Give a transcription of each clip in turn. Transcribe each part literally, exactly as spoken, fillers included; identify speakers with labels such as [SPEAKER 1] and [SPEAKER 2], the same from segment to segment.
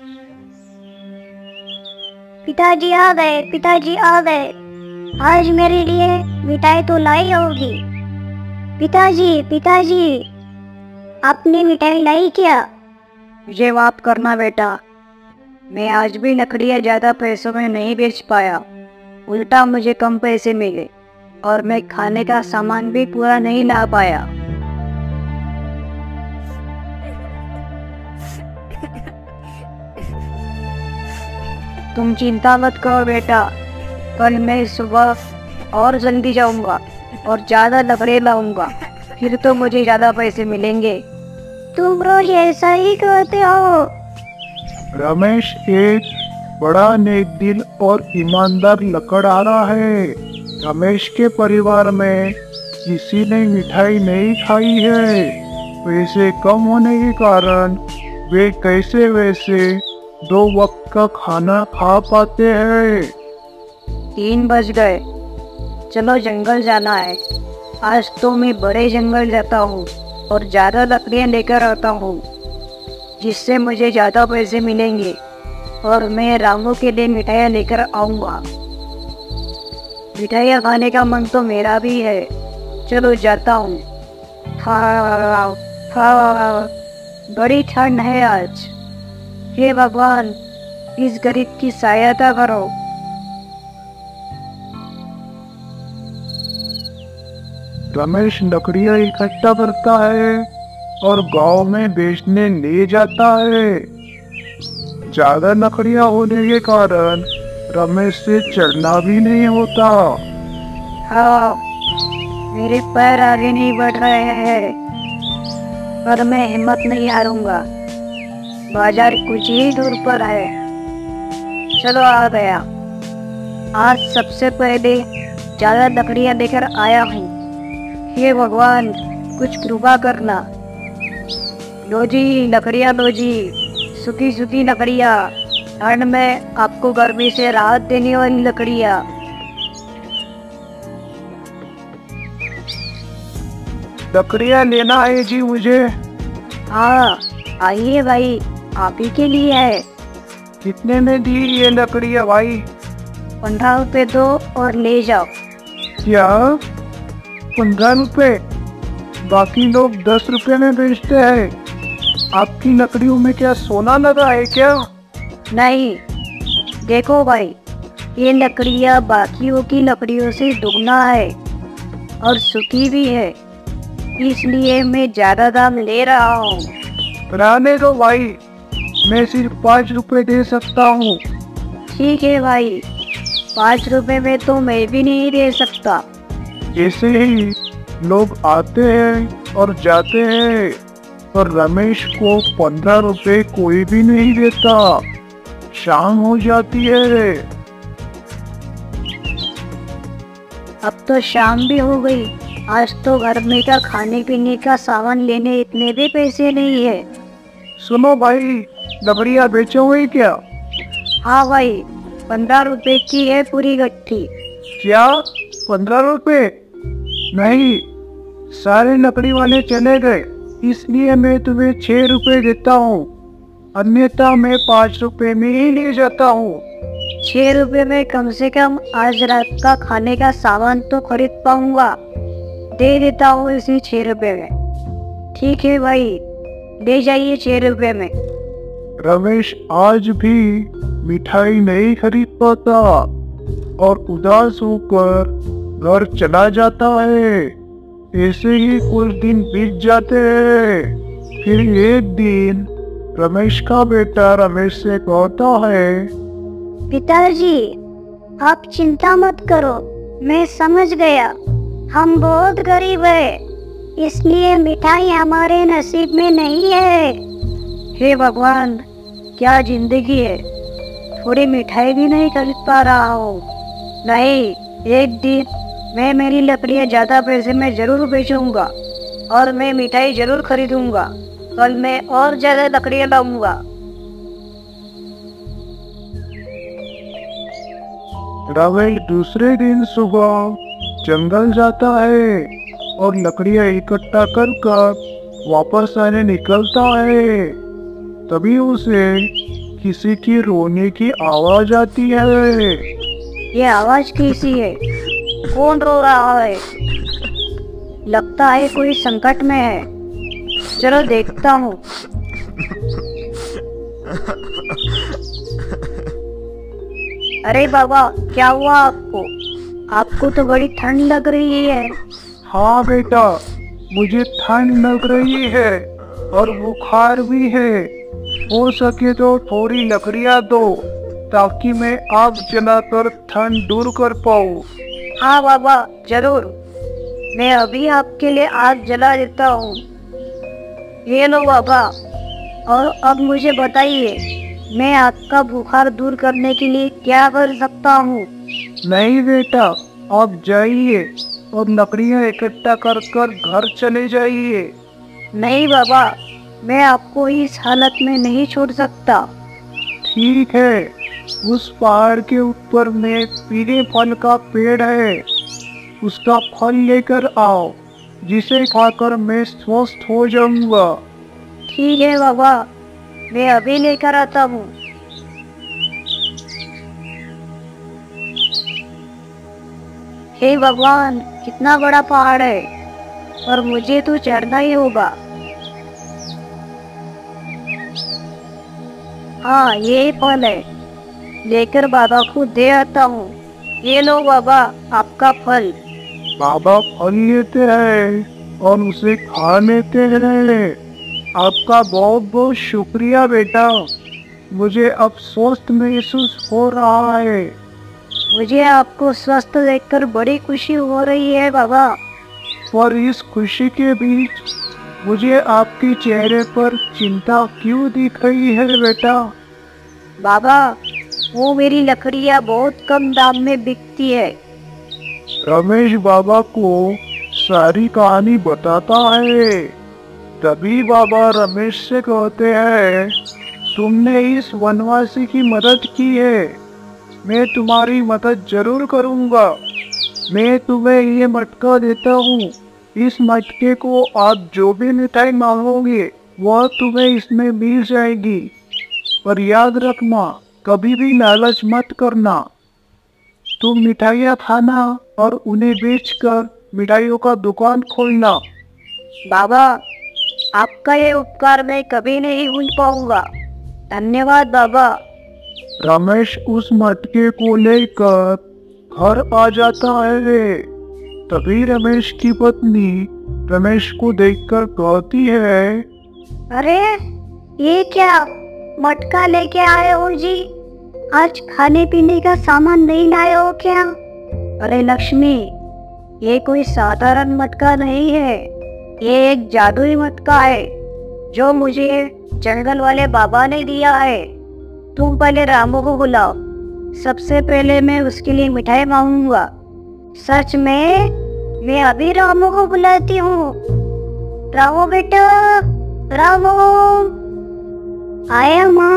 [SPEAKER 1] पिताजी आ गए, पिताजी आ गए। आज मेरे लिए मिठाई तो लाई होगी। पिताजी, पिताजी, आपने मिठाई लाई क्या?
[SPEAKER 2] मुझे माफ करना बेटा, मैं आज भी लकड़ियाँ ज़्यादा पैसों में नहीं बेच पाया। उल्टा मुझे कम पैसे मिले और मैं खाने का सामान भी पूरा नहीं ला पाया। तुम चिंता मत करो बेटा, कल मैं सुबह और जल्दी जाऊंगा और ज़्यादा लकड़ियाँ लाऊंगा, फिर तो मुझे ज़्यादा पैसे मिलेंगे।
[SPEAKER 1] तुम रोज ऐसा ही कहते हो।
[SPEAKER 3] रमेश एक बड़ा नेक दिल और ईमानदार लकड़हारा है। रमेश के परिवार में किसी ने मिठाई नहीं खाई है। पैसे कम होने के कारण वे कैसे वैसे दो वक्त का खाना खा पाते हैं।
[SPEAKER 2] तीन बज गए, चलो जंगल जाना है। आज तो मैं बड़े जंगल जाता हूँ और ज़्यादा लकड़ियाँ लेकर आता हूँ, जिससे मुझे ज़्यादा पैसे मिलेंगे और मैं रामू के लिए मिठाइयाँ लेकर आऊँगा। मिठाइयाँ खाने का मन तो मेरा भी है, चलो जाता हूँ। हाँ हाँ, बड़ी ठंड है आज। हे भगवान, इस गरीब की सहायता करो।
[SPEAKER 3] रमेश लकड़ियाँ इकट्ठा करता है और गांव में बेचने ले जाता है। ज्यादा लकड़ियाँ होने के कारण रमेश से चढ़ना भी नहीं होता।
[SPEAKER 2] हाँ, मेरे पैर आगे नहीं बढ़ रहे हैं, पर मैं हिम्मत नहीं हारूंगा। बाजार कुछ ही दूर पर है। चलो आ गया। आज सबसे पहले ज्यादा लकड़ियाँ लेकर आया हूँ। हे भगवान, कुछ कृपा करना। लो जी लकड़ियाँ, लो जी, सूखी सूखी लकड़ियाँ, ठंड में आपको गर्मी से राहत देने वाली लकड़ियाँ।
[SPEAKER 3] लकड़ियाँ लेना है जी मुझे।
[SPEAKER 2] हाँ आइए भाई, आप ही के लिए है।
[SPEAKER 3] कितने में दी ये लकड़ियाँ भाई?
[SPEAKER 2] पंद्रह रुपए दो और ले जाओ।
[SPEAKER 3] क्या पंद्रह रुपए? बाकी लोग दस रुपए में बेचते हैं। आपकी लकड़ियों में क्या सोना लगा है क्या?
[SPEAKER 2] नहीं, देखो भाई, ये लकड़ियाँ बाकियों की लकड़ियों से दुगना है और सूखी भी है, इसलिए मैं ज्यादा दाम ले रहा हूँ।
[SPEAKER 3] रहने दो भाई, मैं सिर्फ पाँच रुपए दे सकता हूँ।
[SPEAKER 2] ठीक है भाई, पाँच रुपए में तो मैं भी नहीं दे सकता।
[SPEAKER 3] ऐसे ही लोग आते हैं और जाते हैं, पर रमेश को पंद्रह रुपए कोई भी नहीं देता। शाम हो जाती है।
[SPEAKER 2] अब तो शाम भी हो गई। आज तो घर में का खाने पीने का सामान लेने इतने भी पैसे नहीं है।
[SPEAKER 3] सुनो भाई, लकड़ियाँ बेचोगे क्या?
[SPEAKER 2] हाँ भाई, पंद्रह रुपए की है पूरी गट्ठी।
[SPEAKER 3] क्या पंद्रह रुपए? नहीं, सारे लकड़ी वाले चले गए, इसलिए मैं तुम्हें छह रुपए देता हूँ, अन्यथा मैं पाँच रुपए में ही ले जाता हूँ।
[SPEAKER 2] छह रुपए में कम से कम आज रात का खाने का सामान तो खरीद पाऊंगा। दे देता हूँ इसी छह रुपए में। ठीक है भाई, ले जाइए छह रुपए में।
[SPEAKER 3] रमेश आज भी मिठाई नहीं खरीद पाता और उदास होकर घर चला जाता है। ऐसे ही कुछ दिन बीत जाते हैं। फिर एक दिन रमेश का बेटा रमेश से कहता है,
[SPEAKER 1] पिताजी, आप चिंता मत करो, मैं समझ गया। हम बहुत गरीब हैं, इसलिए मिठाई हमारे नसीब में नहीं है।
[SPEAKER 2] हे भगवान, क्या जिंदगी है, थोड़ी मिठाई भी नहीं खरीद पा रहा हूँ। नहीं, एक दिन मैं मेरी लकड़ियाँ ज्यादा पैसे में जरूर बेचूंगा और मैं मिठाई जरूर खरीदूंगा। कल मैं और ज्यादा लकड़ियाँ लाऊंगा।
[SPEAKER 3] रमेश दूसरे दिन सुबह जंगल जाता है और लकड़ियाँ इकट्ठा कर कर वापस आने निकलता है। तभी उसे किसी की रोने की आवाज आती है।
[SPEAKER 2] ये आवाज कैसी है? कौन रो रहा है? लगता है कोई संकट में है। चलो देखता हूँ। अरे बाबा, क्या हुआ आपको? आपको तो बड़ी ठंड लग रही है।
[SPEAKER 3] हाँ बेटा, मुझे ठंड लग रही है और बुखार भी है। हो सके तो थोड़ी लकड़ियाँ दो ताकि मैं आग जलाकर ठंड दूर कर पाऊँ।
[SPEAKER 2] हाँ बाबा, जरूर। मैं अभी आपके लिए आग जला देता हूँ। ये लो बाबा। और अब मुझे बताइए, मैं आपका बुखार दूर करने के लिए क्या कर सकता हूँ?
[SPEAKER 3] नहीं बेटा, आप जाइए और लकड़ियाँ इकट्ठा कर कर घर चले जाइए।
[SPEAKER 2] नहीं बाबा, मैं आपको इस हालत में नहीं छोड़ सकता।
[SPEAKER 3] ठीक है, उस पहाड़ के ऊपर में पीले फल का पेड़ है, उसका फल लेकर आओ, जिसे खाकर मैं स्वस्थ हो जाऊंगा।
[SPEAKER 2] ठीक है बाबा, मैं अभी लेकर आता हूँ। हे भगवान, कितना बड़ा पहाड़ है, और मुझे तो चढ़ना ही होगा। हाँ, ये फल है, लेकर बाबा को दे आता हूँ। ये लो बाबा, आपका फल।
[SPEAKER 3] बाबा फल लेते हैं और उसे खा लेते हैं। आपका बहुत बहुत शुक्रिया बेटा, मुझे अब स्वस्थ महसूस हो रहा है।
[SPEAKER 2] मुझे आपको स्वस्थ देखकर बड़ी खुशी हो रही है बाबा।
[SPEAKER 3] पर इस खुशी के बीच मुझे आपके चेहरे पर चिंता क्यों दिख रही है बेटा?
[SPEAKER 2] बाबा, वो मेरी लकड़ियाँ बहुत कम दाम में बिकती है।
[SPEAKER 3] रमेश बाबा को सारी कहानी बताता है। तभी बाबा रमेश से कहते हैं, तुमने इस वनवासी की मदद की है, मैं तुम्हारी मदद जरूर करूंगा। मैं तुम्हें ये मटका देता हूँ। इस मटके को आप जो भी मिठाई मांगोगे वह तुम्हें इसमें मिल जाएगी। पर याद रखना, कभी भी लालच मत करना। तुम मिठाइयाँ खाना और उन्हें बेचकर मिठाइयों का दुकान खोलना।
[SPEAKER 2] बाबा, आपका ये उपकार मैं कभी नहीं भूल पाऊंगा। धन्यवाद बाबा।
[SPEAKER 3] रमेश उस मटके को लेकर घर आ जाता है। तभी रमेश की पत्नी रमेश को देखकर कहती है,
[SPEAKER 1] अरे ये क्या मटका लेके आए हो जी? आज खाने पीने का सामान नहीं लाए हो क्या?
[SPEAKER 2] अरे लक्ष्मी, ये कोई साधारण मटका नहीं है, ये एक जादुई मटका है जो मुझे जंगल वाले बाबा ने दिया है। तुम पहले रामू को बुलाओ, सबसे पहले मैं उसके लिए मिठाई मांगूंगा।
[SPEAKER 1] सच में? मैं अभी रामू को बुलाती हूँ। रामू बेटा, रामू। आया माँ।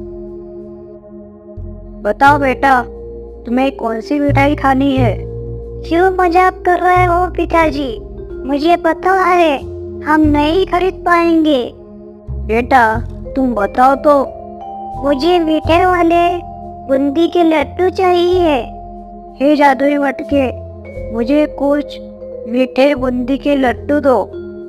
[SPEAKER 2] बताओ बेटा, तुम्हें कौन सी मिठाई खानी है?
[SPEAKER 1] क्यों मजाक कर रहे हो पिताजी? मुझे पता है हम नहीं खरीद पाएंगे।
[SPEAKER 2] बेटा तुम बताओ तो।
[SPEAKER 1] मुझे मीठे वाले बूंदी के लड्डू चाहिए।
[SPEAKER 2] हे जादुई मटके, मुझे कुछ मीठे बूंदी के लड्डू दो।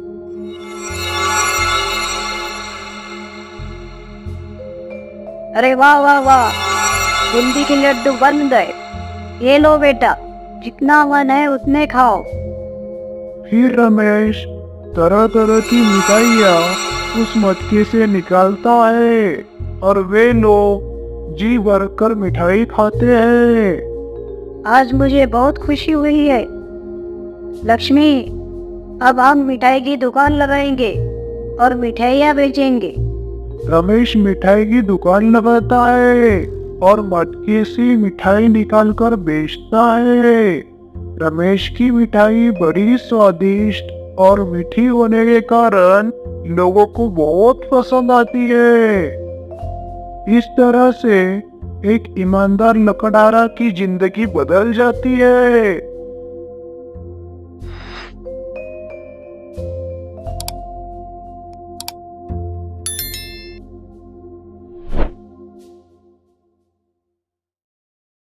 [SPEAKER 2] अरे वाह वाह वाह, बूंदी के लड्डू बन गए। ये लो बेटा, जितना मन है उतने खाओ।
[SPEAKER 3] फिर रमेश तरह तरह की मिठाइयाँ उस मटके से निकालता है और वे लोग जी भरकर मिठाई खाते हैं।
[SPEAKER 2] आज मुझे बहुत खुशी हुई है। लक्ष्मी, अब हम मिठाई की दुकान लगाएंगे और मिठाइयाँ बेचेंगे।
[SPEAKER 3] रमेश मिठाई की दुकान लगाता है और मटके से मिठाई निकालकर बेचता है। रमेश की मिठाई बड़ी स्वादिष्ट और मीठी होने के कारण लोगों को बहुत पसंद आती है। इस तरह से एक ईमानदार लकड़हारा की जिंदगी बदल जाती है।